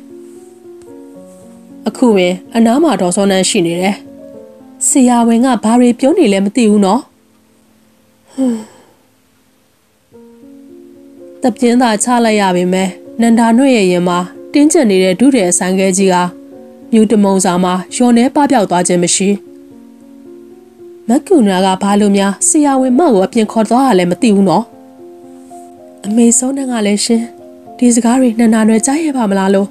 A: အခုပင်အနားမှာဒေါ်စောနန်းရှိနေတယ်ဆရာဝန်ကဘာတွေပြောနေလဲမသိဘူးနော်တပြင်းသာချလိုက်ရပေမဲ့နန္ဒာနှွဲ့ရဲ့ရင်မှာတင်းကျပ်နေတဲ့ဒုတဲ့အဆိုင်ကဲကြီးကမြူတမုံစာမှာရော်နေပပျောက်သွားခြင်းမရှိမက်ကူနာကဘာလို့များဆရာဝန်မကိုအပြင်ခေါ်သွားရလဲမသိဘူးနော်အမေဆုံးနဲ့ကလည်းရှင်ဒီစကားတွေနန္ဒာနှွဲ့ကြားရပါမလားလို့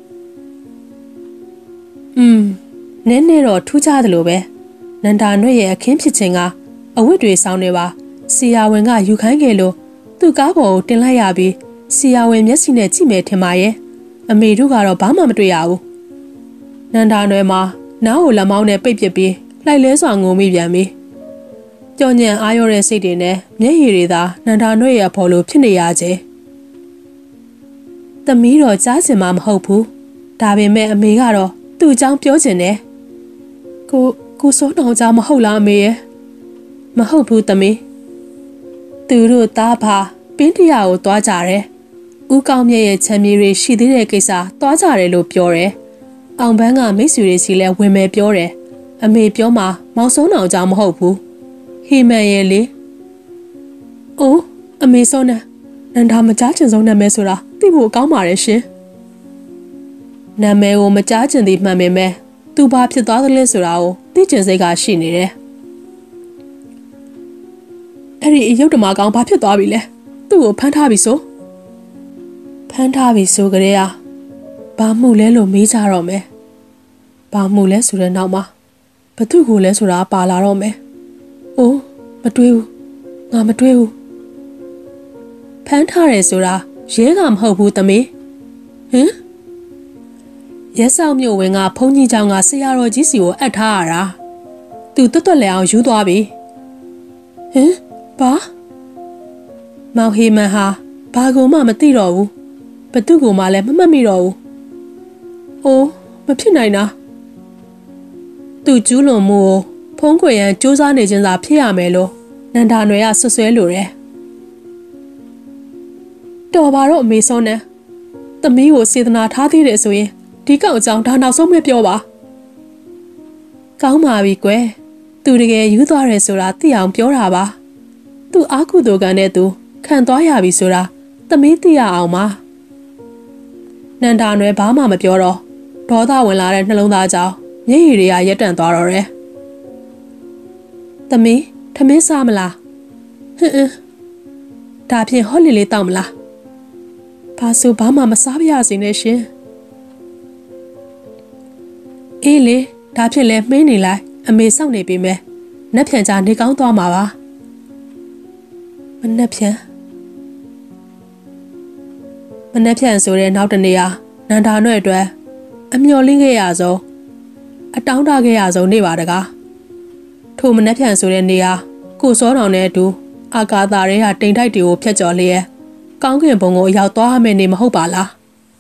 A: อืมနည်းနည်းတော့ထူးခြားတယ်လို့ပဲနန္ဒာနှွဲ့ရဲ့အခင်းဖြစ်ခြင်းကအဝတ်တွေဆောင်းနေပါဆရာဝန်ကယူခိုင်းခဲ့လို့သူ့ကားပေါ်ကိုတင်လိုက်ရပြီးဆရာဝန်မျက်စိနဲ့ကြည့်မယ်ထင်ပါရဲ့အမေတို့ကတော့ဘာမှမတွေ့ရဘူးနန္ဒာနွယ်မှာနားကိုလက်မောင်းနဲ့ပိတ်ပစ်ပြီးလိုက်လဲစွာငုံမိပြန်ပြီကြောင်ညံအားရတဲ့စိတ်တွေနဲ့မျက်ရည်တွေသာနန္ဒာနွယ်ရဲ့ဖော်လို့ဖြစ်နေရကြသမီးတော့ကြားစင်မှမဟုတ်ဘူးဒါပေမဲ့အမေကတော့သူ့အကြောင်းပြောချင်တယ်ကိုကိုစိုးနောင်ကြောင့်မဟုတ်လားအမေရဲ့မဟုတ်ဘူးသမီးသူတို့သားဖာပင်းတရာကိုတွားကြတယ်ဦးကောင်းမြတ်ရဲ့ချမ်းမြေတွေရှိသေးတဲ့ကိစ္စတွားကြတယ်လို့ပြောတယ်အောင်ပန်းကမိတ်ဆွေတွေစီလဲဝင်မယ်ပြောတယ်အမေပြောမှာမောင်စိုးနောင်ကြောင့်မဟုတ်ဘူးဟီမန်ရဲ့လေအိုးအမေစောနနန္ဒာမကြားချင်ဆုံးနာမည်ဆိုတာသိဖို့ကောင်းပါတယ်ရှင်နာမည်ကိုမကြားချင်သေးမှန်ပေမဲ့သူဘာဖြစ်သွားသလဲဆိုတာကိုသိချင်စိတ်ကရှိနေတယ်အဲ့ဒီရုပ်ဓမ္မကောင်ဘာဖြစ်သွားပြီလဲသူ့ကိုဖမ်းထားပြီဆိုဖမ်းထားပြီဆိုကြတဲ့ဟာဘာမှုလဲလို့မေးကြတော့မယ်ဘာမှုလဲဆိုတဲ့နောက်မှာဘသူ့ကိုလဲဆိုတာပါလာတော့မယ်အိုးမတွေးဘူးငါမတွေးဘူးဖမ်းထားတယ်ဆိုတာရဲကမဟုတ်ဘူးသမီးဟင်ရဲဆောင်မျိုးဝင်ကဖုန်းကြီးကြောင်ကဆရာတော်ကြီးစီကိုအပ်ထားရတာသူတွတ်တွတ်လဲအောင်ယူသွားပြီဟင်ဘာမောင်ဟေမန်ဟာဘာကိုမှမသိတော့ဘူးဘသူ့ကိုမှလည်းမမှတ်မိတော့ဘူးအိုးမဖြစ်နိုင်တာသူကျူးလွန်မှုကိုဖုံးကွယ်ရန်စူးစမ်းနေခြင်းသာဖြစ်ရမယ်လို့နန္ဒာနွယ်ကဆွဆွဲလိုတယ်တော်ပါတော့အမေစောနဲ့သမီးကိုစေတနာထားသေးတယ်ဆိုရင်ဒီကောက်အကြောင်းဒါနောက်ဆုံးပဲပြောပါကောင်းပါပြီကွယ်သူတကယ်ယူသွားရဲဆိုတာသိအောင်ပြောတာပါသူအာကုသိုလ်ကံနဲ့သူခံသွားရပြီဆိုတာသမီးသိရအောင်ပါနန္ဒာနွယ်ဘာမှမပြောတော့ဒေါသဝင်လာတဲ့နှလုံးသားကြောင့်မျက်ရည်တွေကရက်တန့်သွားတော့တယ်သမီးထမင်းစားမလားဟင်းအင်းဒါဖြင့်ဟောလီလေးတောက်မလားဘာဆိုဘာမှမစားပြရစေနဲ့ရှင်အေးလေဒါဖြင့်လဲမင်းနေလိုက်အမေစောင့်နေပြီမယ်နက်ဖြန်ကြနေကောင်းသွားမှာပါမနက်ဖြန်မနက်ဖြန်ဆိုတဲ့နောက်တနေ့ဟာနန္ဒာနွဲ့အတွက်အမျှော်လင့်ခဲ့ရဆုံးအတောင်းတခဲ့ရဆုံးနေ့ပါတကားထိုမနက်ဖြန်ဆိုတဲ့နေ့ဟာကိုစောတော်နဲ့အတူအာကာသရဲဟာတိမ်ထိုက်တွေကိုဖျက်ကျော်လျက်ကောင်းကင်ဘုံကိုရောက်သွားမယ်နေမဟုတ်ပါလား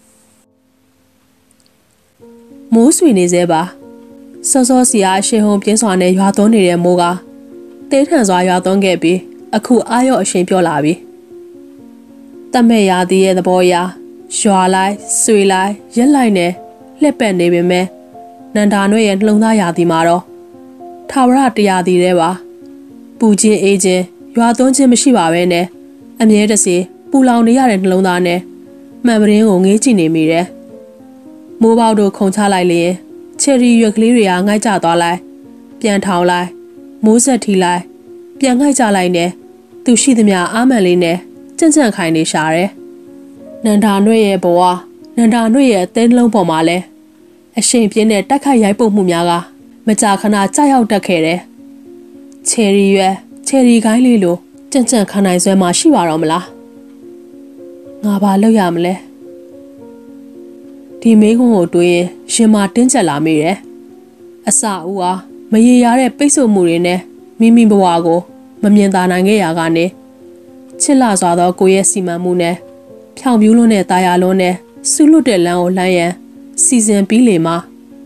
A: မိုးဆွေနေစေပါစောစောစီအားအရှိန်ဟုန်ပြင်းစွာနဲ့ရွာသွန်းနေတဲ့မိုးကတဲထန်စွာရွာသွန်းခဲ့ပြီးအခုအာရော့အရှိန်ပြော့လာပြီတတ်မဲ့ရာသီရဲ့သဘောအရရွာလိုက်ဆွေလိုက်ရက်လိုက်နဲ့လှက်ပက်နေပေမဲ့နန္ဒာနွဲ့ရဲ့နှလုံးသားရာသီမှာတော့ထာဝရတရားသီတဲ့ပါပူခြင်းအေးခြင်းရွာသွန်းခြင်းမရှိပါပဲနဲ့အမြဲတစေပူလောင်နေရတဲ့နှလုံးသားနဲ့မှန်ပရင်းကိုငေးကြည့်နေမိတယ်မိုးပေါက်တို့ခုန်ချလိုက်လျင်ချယ်ရီရွက်ကလေးတွေကငိုက်ကြသွားလိုက်ပြန်ထောင်လိုက်မိုးဆက်ထီလိုက်ပြန်ငိုက်ကြလိုက်နဲ့သူရှိသမျှအာမန်လေးနဲ့ကြံ့ကြံ့ခိုင်နေရှာတယ်နန္ဒာနွဲ့ရဲ့ဘဝနန္ဒာနွဲ့ရဲ့အသေးလုံးပေါ်မှာလဲအရှိန်ပြင်းတဲ့တက်ခတ်ရိုက်ပုတ်မှုများကမကြာခဏကြောက်ရောက်တတ်ခဲ့တယ်ချယ်ရီရွက်ချယ်ရီကိုင်းလေးလိုကြံ့ကြံ့ခံနိုင်စွမ်းမှရှိပါတော့မလားငါဘာလုပ်ရမလဲဒီမိကုန်းကိုတွေးရင်ရှင်မတင်းကျပ်လာမိတယ်အစအဦးအားမရေရတဲ့ပိတ်ဆို့မှုတွေနဲ့မိမိဘဝကိုမမြင်သာနိုင်ခဲ့ရကနေချစ်လာစွာသောကိုရဲ့စီမံမှုနဲ့ဖြောင်ပြူးလွန်းတဲ့တာယာလွန်းနဲ့ဆူးလွတ်တဲ့လမ်းကိုလှမ်းရန်စီစဉ်ပြီးလေမှာ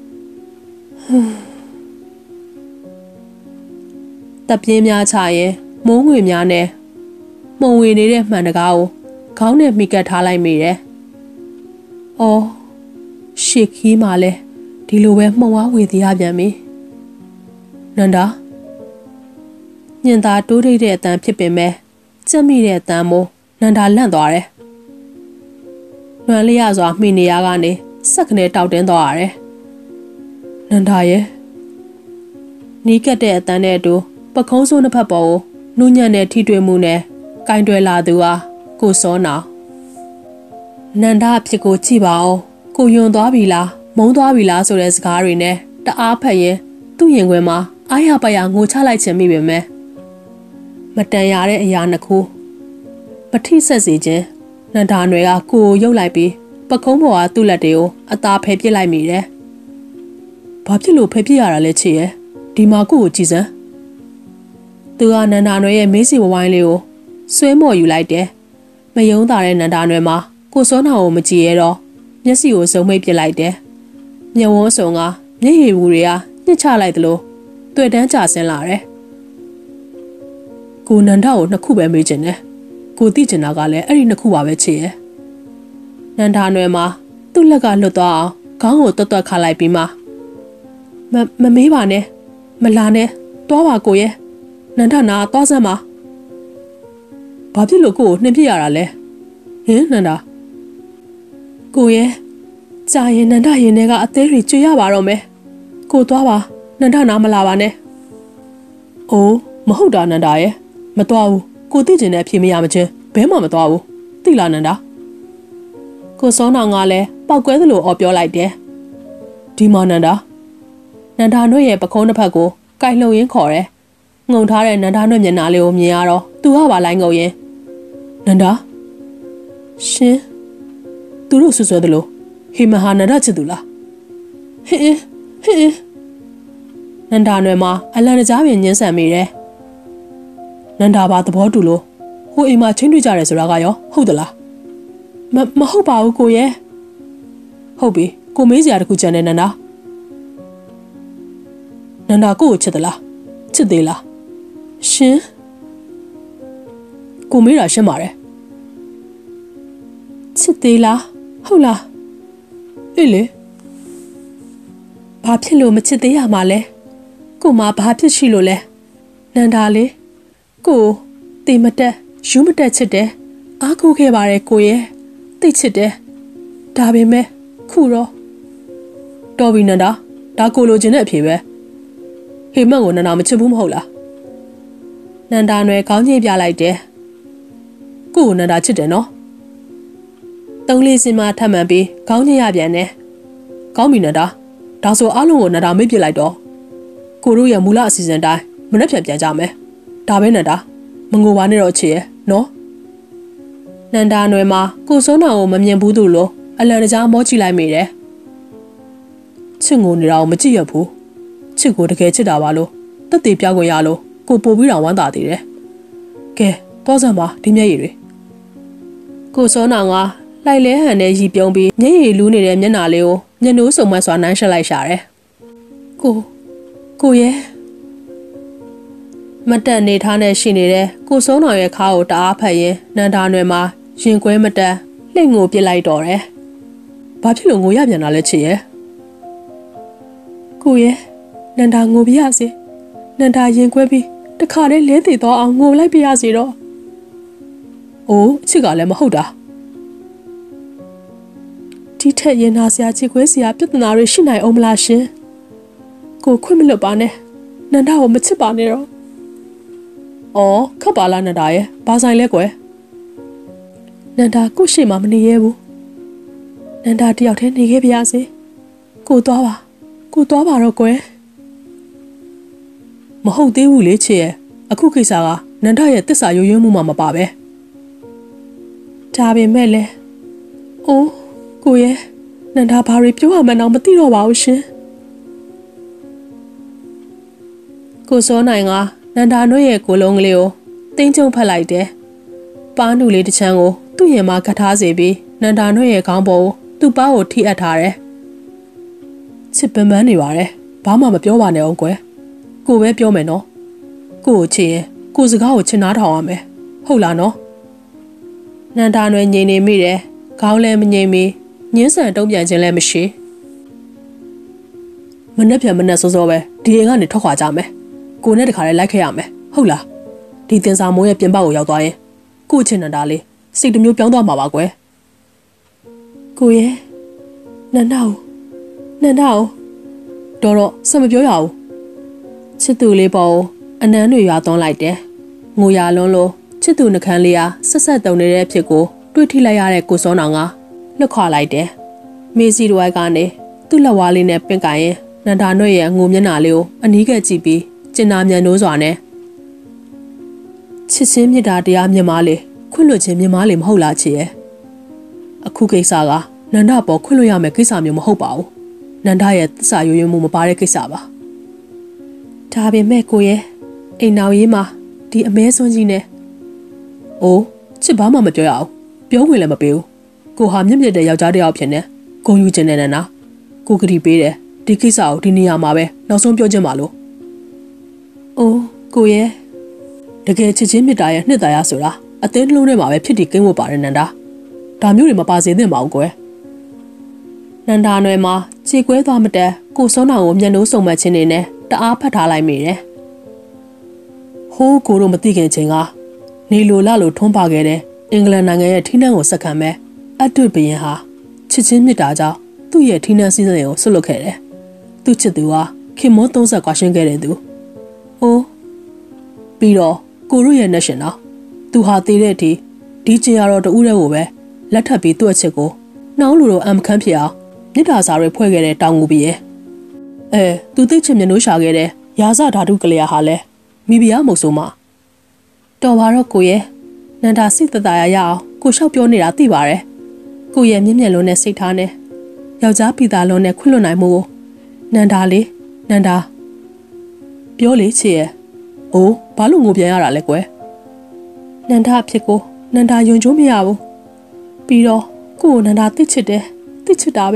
A: တပ်ပြင်းများချရင်မိုးငွေများနဲ့မှုံဝေနေတဲ့မှန်တကားကိုခေါင်းနဲ့မိကပ်ထားလိုက်မိတယ်။အော်ရှေ့ခီးမှလဲဒီလိုပဲမှုံဝါဝေသေးရပြန်ပြီ။နန္ဒာညင်သာတိုးထိတ်တဲ့အတန်ဖြစ်ပင်မဲ့ကြက်မိတဲ့အတန်မို့နန္ဒာလန့်သွားတယ်။လွန်လျစွာမှီနေရကနေစက်ကနေတောက်တင်းသွားရတယ်။နန္ဒာရဲ့နီးကပ်တဲ့အတန်နဲ့အတူပခုံးစိုးနှစ်ဖက်ပေါ်ကိုနူးညံ့တဲ့ထိတွေ့မှုနဲ့ကင်တွယ်လာသူဟာကိုစောနာနန္ဒာအဖြစ်ကိုကြည့်ပါဦးကိုယွန်သွားပြီလားမုန်းသွားပြီလားဆိုတဲ့စကားတွေနဲ့တအားဖက်ရင်သူ့ရင်ခွင်မှာအားရပါရငိုချလိုက်ခြင်းမိပေမဲ့မတန်ရတဲ့အရာနှစ်ခုပထိဆက်စေခြင်းနန္ဒာနွယ်ကကိုကိုရုပ်လိုက်ပြီးပခုံးပေါ်ကသူ့လက်တွေကိုအသာဖယ်ပစ်လိုက်မိတယ်။ဘာဖြစ်လို့ဖယ်ပစ်ရတာလဲချစ်ရဲ့ဒီမှာကိုကိုကြည်စမ်းသူကနန္ဒာနွယ်ရဲ့မေးစီဝဝိုင်းလေးကိုဆွဲမော်ယူလိုက်တယ်။မယုံတာတဲ့နန္ဒာနွယ်မှာကိုစောနာကိုမကြည့်ရတော့မျက်စိကိုစုံမိတ်ပစ်လိုက်တယ်။မျက်ဝန်းစုံကမျက်ရည်ဘူးတွေကညှစ်ချလိုက်သလိုတွေ့တန်းကျဆင်းလာတယ်။ကိုနန္ဒာကိုနှစ်ခုပဲမေးချင်တယ်။ကိုသိချင်တာကလည်းအဲ့ဒီနှစ်ခုပါပဲချစ်ရဲ့။နန္ဒာနွယ်မှာသူ့လက်ကလွတ်သွားအောင်ခေါင်းကိုတွတ်တွတ်ခါလိုက်ပြီးမှမမမေးပါနဲ့မလာနဲ့တွားပါကိုရဲ့နန္ဒာနာတွားစမ်းပါဘာဖြစ်လို့ကိုကိုနှင်ပြရတာလဲဟင်နန္ဒာကိုရဲ့ကြာရင်နန္ဒာရင်ထဲကအသေးတွေကျွေရပါတော့မယ်ကိုသွားပါနန္ဒာနာမလာပါနဲ့အိုးမဟုတ်တာနန္ဒာရဲ့မသွားဘူးကိုသိကျင်တဲ့အဖြေမရမချင်းဘဲမှမသွားဘူးသိလားနန္ဒာကိုစောနောင်ကလည်းပောက်ကွဲသလိုအော်ပြောလိုက်တယ်ဒီမှာနန္ဒာနန္ဒာနွဲ့ရဲ့ပခုံးတစ်ဖက်ကိုကိုက်လှုပ်ရင်းခေါ်တယ်ငုံထားတဲ့နန္ဒာနွဲ့မျက်နှာလေးကိုမြင်ရတော့သူကပါလိုက်ငုံရင်နန္ဒာရှင်သူတို့ဆွဆွဲသလိုဟေမဟာနန္ဒာချစ်သူလားဟင်းဟင်းနန္ဒာနွယ်မှာအလန်တကြားပင်ညှင်းဆန်မိတယ်နန္ဒာဘာသဘောတူလို့ဟိုအိမ်မှာချင်းတွေ့ကြတယ်ဆိုတာကရောဟုတ်သလားမမဟုတ်ပါဘူးကိုရဲ့ဟုတ်ပြီကိုမေးစရာတခုကြံနေနန္ဒာနန္ဒာကိုကိုချစ်သလားချစ်သေးလားရှင်ကိုမေးတာရှင်းပါတယ်ချစ်သေးလားဟုတ်လားအေးလေဘာဖြစ်လို့မချစ်သေးရမှာလဲကိုမဘာဖြစ်ရှိလို့လဲနန္ဒာလေးကိုတိမတက်ယူမတက်ချစ်တယ်အားကိုးခဲ့ပါတယ်ကိုရဲ့သိချစ်တယ်ဒါပေမဲ့ခုတော့တော်ပြီနန္ဒာဒါကိုလိုချင်တဲ့အဖြေပဲဟေမန့်ကိုနန္ဒာမချစ်ဘူးမဟုတ်လားနန္ဒာနွယ်ခေါင်းညှိပြလိုက်တယ်ကိုကိုနန္ဒာချစ်တယ်နော်သုံးလေးစင်မှထပ်မှန်ပြီးခေါင်းညှိရပြန်တယ်ကောင်းပြီနန္ဒာဒါဆိုအားလုံးကိုနန္ဒာမေ့ပြလိုက်တော့ကိုတို့ရဲ့မူလအစီအစဉ်တိုင်းမနှက်ပြန်ပြန်ကြမယ်ဒါပဲနန္ဒာမငိုပါနဲ့တော့ချစ်ရဲ့နော်နန္ဒာနွယ်မှာကိုစိုးနောင်ကိုမမြင်ဘူးသူလို့အလံတကြားမောကြည့်လိုက်မိတယ်ချစ်ငိုနေတာကိုမကြည့်ရဘူးချစ်ကိုတကယ်ချစ်တာပါလို့တက်တည်ပြောက်ကိုရလို့ကိုပို့ပြီးတော့ဝမ်းသာသေးတယ်ကဲတော့စမ်းပါဒီမျက်ရည်တွေကိုစိုးနောင်ကလိုက်လဲဟန်နဲ့ရီပြုံးပြီးမျက်ရည်လူးနေတဲ့မျက်နှာလေးကိုမျက်နှိုးစုံမစွာနှမ်းရှက်လိုက်ရှာတယ်ကိုကိုရဲ့မတက်နေထားနဲ့ရှိနေတဲ့ကိုစိုးနောင်ရဲ့ခါကိုတအားဖက်ရင်နန္ဒာနွယ်မှာရင်ကွဲမတက်လှိမ့်ငိုပစ်လိုက်တော့တယ်ဘာဖြစ်လို့ငိုရပြန်တာလဲချစ်ရဲ့ကိုရဲ့နန္ဒာငိုပြရစေနန္ဒာရင်ကွဲပြီးတခါတည်းလဲသေးတော့အောင်ငိုလိုက်ပြရစီတော့အိုးအချစ်ကလည်းမဟုတ်တာဒီထက်ရင်နာစရာချစ်ခွဲစရာပြဿနာတွေရှိနိုင်အောင်မလားရှင်ကိုခွင့်မလွတ်ပါနဲ့နန္ဒာကိုမချစ်ပါနဲ့တော့အော်ခပ်ပါလားနန္ဒာရဲ့ဘာဆိုင်လဲကွယ်နန္ဒာကိုရှိမှမနေရဘူးနန္ဒာတယောက်တည်းနေခဲ့ပြရစေကိုသွားပါကိုသွားပါတော့ကွယ်မဟုတ်သေးဘူးလေချစ်ရဲ့အခုကိစ္စကနန္ဒာရဲ့တစ္ဆာရွရွမှုမှမပါပဲဒါပေမဲ့လေအိုးကိုရဲ့နန္ဒာဘာတွေပြောရမှန်းတော့မသိတော့ပါဘူးရှင်ကိုစောနိုင်ကနန္ဒာနွေရဲ့ကိုလုံးကလေးကိုတင်းကျုံဖက်လိုက်တယ်။ပါးနုလေးတစ်ချမ်းကိုသူ့ရင်မှာကတ်ထားစေပြီးနန္ဒာနွေရဲ့ခေါင်းပေါ်ကိုသူ့ပါးကိုထိအပ်ထားတယ်။ချစ်ပန်းပန်းနေပါတယ်။ဘာမှမပြောပါနဲ့အောင်ကွယ်။ကိုပဲပြောမယ်နော်။ကိုကိုချစ်ရင်ကိုစကားကိုချစ်နားထောင်ရမယ်။ဟုတ်လားနော်။နန္ဒာနွေငြိမ်နေမိတယ်။ခေါင်းလည်းမငြိမ်မီညင်းဆန်တုံးပြန်ခြင်းလည်းမရှိ။မနှက်ပြန်မနှက်စောစောပဲဒီအိမ်ကနေထွက်ခွာကြမယ်။ကိုနဲ့တခါလေးလိုက်ခဲ့ရမယ်ဟုတ်လားဒီတင်စာမိုးရဲ့ပြင်ပကိုရောက်သွားရင်ကို့ချင်နန္ဒာလေးစိတ်တစ်မျိုးပြောင်းသွားမှာပါကွယ်ကိုရဲ့နန္ဒာကိုနန္ဒာကိုတော်တော့စမပြောရဘူးချစ်သူလေးပေါ်အနမ်းတွေရွာသွန်းလိုက်တယ်ငိုရလွန်းလို့ချစ်သူနှကန်းလေးဟာဆက်ဆက်တုံနေတဲ့အဖြစ်ကိုတွေးထိလိုက်ရတဲ့ကိုစောနောင်ကလွတ်ခွာလိုက်တယ်မေစီတို့ကနေသူ့လက်ဝါးလေးနဲ့ပင့်ကင်ရင်နန္ဒာနှွေရဲ့ငိုမျက်နှာလေးကိုအနီးကပ်ကြည့်ပြီးကျင်နာမြန်နိုးစွာနဲ့ချစ်ချင်းမြတ်တာတရားမြတ်မားလေခွင့်လွှတ်ခြင်းမြတ်မားလေမဟုတ်လားချစ်ရဲ့အခုကိစ္စကနန္ဒပေါ်ခွင့်လွှတ်ရမယ့်ကိစ္စမျိုးမဟုတ်ပါဘူးနန္ဒရဲ့သစ္စာရွရွမှုမပါတဲ့ကိစ္စပါဒါပေမဲ့ကိုရဲ့အိမ်နောက်ရေးမှာဒီအမဲစွန်းကြီးနဲ့အိုးချစ်ဘာမှမပြောရအောင်ပြောဝင်လည်းမပေးဘူးကိုဟာမြင့်မြတ်တဲ့ယောက်ျားတစ်ယောက်ဖြစ်နေဂုံယူခြင်းနဲ့နာကိုကတိပေးတယ်ဒီကိစ္စကိုဒီနေရာမှာပဲနောက်ဆုံးပြောချင်ပါလို့အိုးကိုရဲ့တကယ်ချစ်ချင်းမြတ်တာရဲ့နှစ်သာရဆိုတာအသင်းတစ်လုံးထဲမှာပဲဖြစ်တည်ကိန်းဝတ်ပါတယ်နန္ဒာဒါမျိုးတွေမပါစေသင့်ပါဘူးကွယ်နန္ဒာနွယ်မှာခြေကွဲသွားမတက်ကိုစောနောင်ကိုမျက်နှိုးစုံမက်ခြင်းနေနဲ့တအားဖတ်ထားလိုက်မိတယ်ဟိုးကိုတို့မသိခင်ချိန်ကနေလိုလလိုထွန်းပါခဲ့တဲ့အင်္ဂလန်နိုင်ငံရဲ့ထိနှံကိုစက္ကန့်မဲ့အတွတ်ဘရင်ဟာချစ်ချင်းမြတ်တာကြောင့်သူ့ရဲ့ထိနှံစည်းစိမ်ကိုဆွတ်လွတ်ခဲ့တယ်သူ့ချစ်သူဟာခင်မောသုံးဆက်ကွာရှင်းခဲ့တဲ့သူအိုးပြီးတော့ကိုရုရဲ့နှက်ရှင်တော့သူဟာသေးတဲ့အထိဒီချင်ရတော့တူးတဲ့ကိုပဲလက်ထပ်ပြီးသူ့အချစ်ကိုနှောင်းလူတို့အမ်ခန်းဖြစ်အောင်မြစ်တာစာတွေဖွဲ့ခဲ့တဲ့တောင်ငူပြီးရဲ့အဲသူသိချင်မျက်နှိုးရှာခဲ့တဲ့ရာဇဓာတုကလျာဟာလဲမိဖုရားမုတ်ဆိုးမတော်ပါတော့ကိုရဲ့နန္ဒာစိတ်တသာရရအောင်ကိုလျှောက်ပြောနေတာသိပါတယ်ကိုရဲ့မျက်မျက်လုံးနဲ့စိတ်ထားနဲ့ယောက်ျားပိသားလုံးနဲ့ခွင့်လွတ်နိုင်မှုကိုနန္ဒာလေးနန္ဒာပြောလေချစ်ရဲ့အိုးဘာလို့ငိုပြန်ရတာလဲကွယ်နန္ဒာဖြစ်ကိုနန္ဒာယုံကြိုးမရဘူးပြီးတော့ကိုကိုနန္ဒာသိချစ်တယ်သိချစ်တာပဲ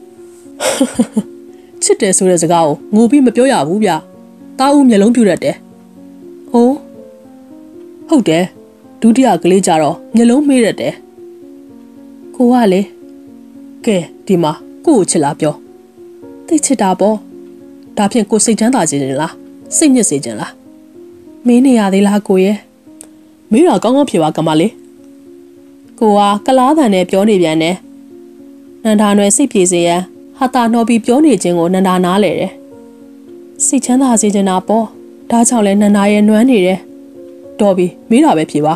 A: ချစ်တယ်ဆိုတဲ့စကားကိုငိုပြီးမပြောရဘူးဗျတားဦးမျက်လုံးပြူတတ်တယ်အိုးဟုတ်တယ်ဒုတိယကလေးကြတော့မျက်လုံးမေးရတယ်ကိုကလေကဲဒီမှာကိုကိုချစ်လားပြောသိချစ်တာပေါ့ဒါဖြင့်ကိုစိတ်ချမ်းသာခြင်းလားစိတ်ညစ်စေခြင်းလားမင်းနေရသေးလားကိုရဲ့မင်းတော့ကောင်းကောင်းဖြေပါကမလေးကိုကကလားတန်နဲ့ပြောနေပြန်တယ်နန္ဒာနွယ်စိတ်ပြေစေရန်ဟာတာနှောပြီးပြောနေခြင်းကိုနန္ဒာနားလေတယ်စိတ်ချမ်းသာစေချင်တာပေါ့ဒါကြောင့်လဲနန္ဒာရဲ့နွမ်းနေတယ်တော်ပြီမင်းတော့ပဲဖြေပါ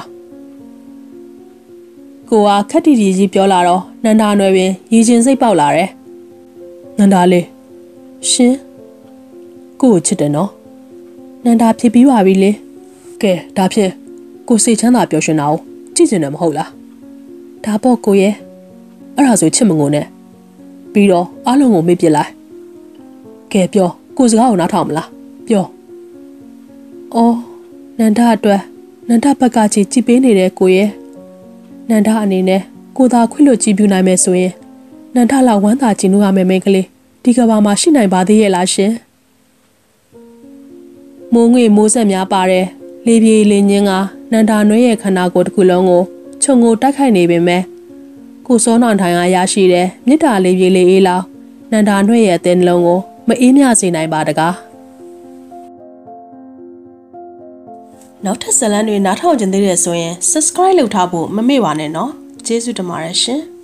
A: ကိုကခက်တီတီကြီးပြောလာတော့နန္ဒာနွယ်ပင်ရည်ချင်းစိတ်ပေါက်လာတယ်နန္ဒာလေးရှင်ကိုကိုချစ်တယ်နော်နန္ဒာဖြစ်ပြီးပါပြီလေကဲဒါဖြင့်ကိုစိတ်ချမ်းသာပျော်ရွှင်တာကိုကြည့်ကျင်တယ်မဟုတ်လားဒါပေါ့ကိုရဲ့အဲ့ဒါဆိုချစ်မငုံနဲ့ပြီးတော့အားလုံးကိုမေ့ပစ်လိုက်ကဲပြောကိုစကားကိုနားထောင်မလားပြောအော်နန္ဒာအတွက်နန္ဒာဘက်ကကြည့်ကြည့်ပေးနေတဲ့ကိုရဲ့နန္ဒာအနေနဲ့ကိုသာခွင့်လွှတ်ကြည့်ပြနိုင်မယ်ဆိုရင်နန္ဒာလောက်ဝမ်းသာကြည်နူးရမယ်မိန်းကလေးဒီကဘာမှာရှိနိုင်ပါသေးရဲ့လားရှင်မိုးငွေမိုးဆက်များပါတဲ့လေပြေလင်းချင်းကနန္ဒာနွဲ့ရဲ့ခန္ဓာကိုယ်တစ်ခုလုံးကိုခြုံငိုတိုက်ခိုက်နေပေမဲ့ကိုစောနောင်ထိုင်ကရရှိတဲ့မြစ်တာလေးပြေလေးအေးလောက်နန္ဒာနွဲ့ရဲ့အသေးနှလုံးကိုမအေးမြစေနိုင်ပါတကားနောက်ထပ်ဇာတ်လမ်းတွေနားထောင်ကြသေးတယ်ဆိုရင် subscribe လုပ်ထားဖို့မမေ့ပါနဲ့နော်ကျေးဇူးတင်ပါတယ်ရှင်